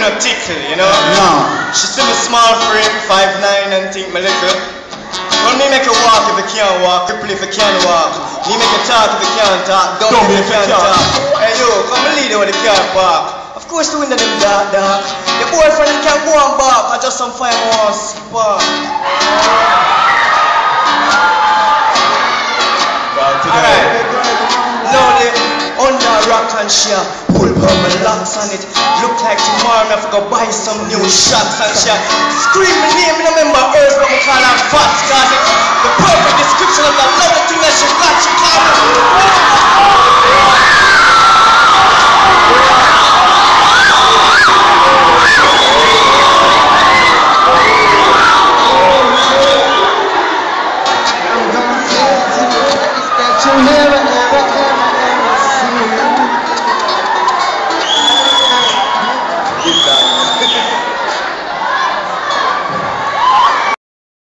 no tickle, you know? No. She see me small frame, 5'9" and think me little. When me make her walk if you can't walk, cripple if you can't walk. Me make her talk if you can't talk, dumb if you can't talk. Hey yo, come lead her with the car park. Of course the window them dark. Your boyfriend can't go on back, I just some fire more spark. Alright, lonely, under rock and share. Pull purple locks on it. Look like tomorrow I have to go buy some new shots and share. Scream my name, I remember Earth, but we call her fat. Cause it's the perfect description of the lovely thing that she got. She called me.